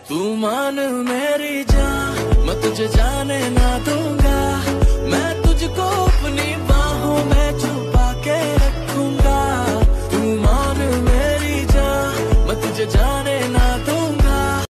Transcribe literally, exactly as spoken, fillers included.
तू मान मेरी जान, मैं तुझे जाने ना दूं।